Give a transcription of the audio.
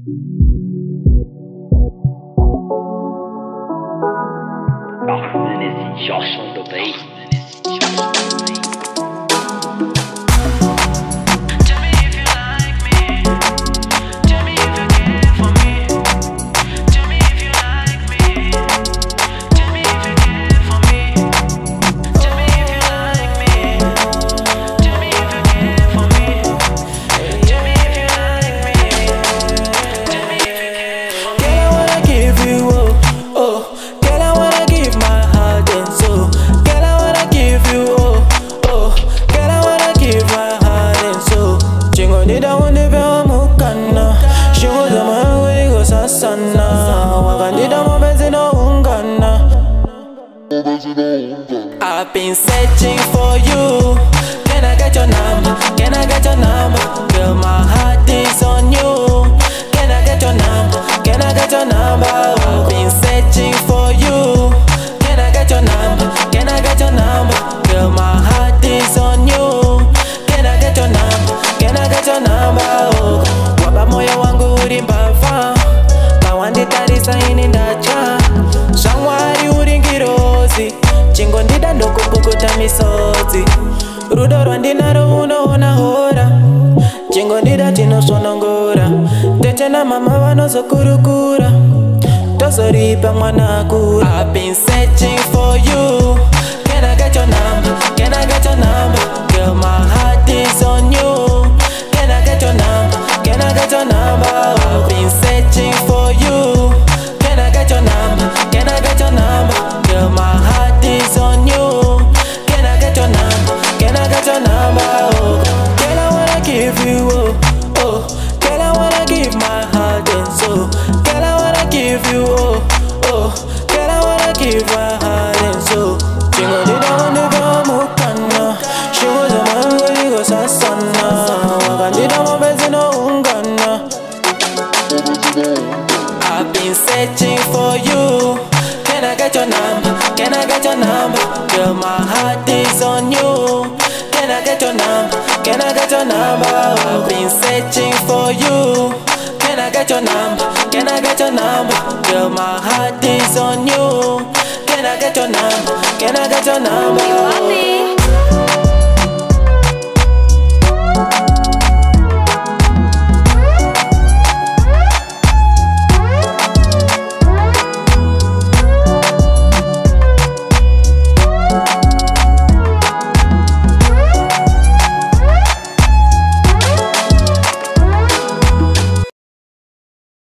Chanson de pays. I've been searching for you. Can I get your number? Can I get your number? Girl, my heart is on you. Can I get your number? Can I get your number? I've been searching for you. Can I get your number? Can I get your number? Girl, my heart is on you. Can I get your number? Can I get your number? Waba moyo wangu urimbava kawanditharisa ini ndacha shamwari uringirozi chingo ndida ndokupukuta misodzi rudo rwandinaro unoona hora chingo ndida tinosonongora tete na mama vanozokurukura tozoripa mwana akura. I've been searching for you. Can I get your number? Can I get your number? Girl, my heart is on you. Can I get your number? Can I get your number? I've been searching for you. Can I get your number? Can I get your number? Girl, my heart is on you. Can I get your number? Can I get your number? Oh, girl, I wanna give you, oh, girl, I wanna give my heart and soul. Girl, I wanna give you, oh, girl, I wanna give my heart and soul. Chingo ndida wandega mukana, shingo zama waligo sasana, wakandida mapenzi no ungana. I've been searching for you. Can I get your number? Can I get your number? Girl, my heart is on you. Can I get your number? Can I get your number? I've been searching for you. Can I get your number? Can I get your number? Girl, my heart is on you. Can I get your number? Can I get your number?